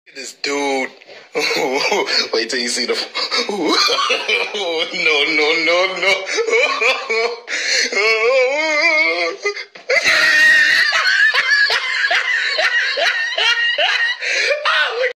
This dude. Wait till you see the. No, no, no, no.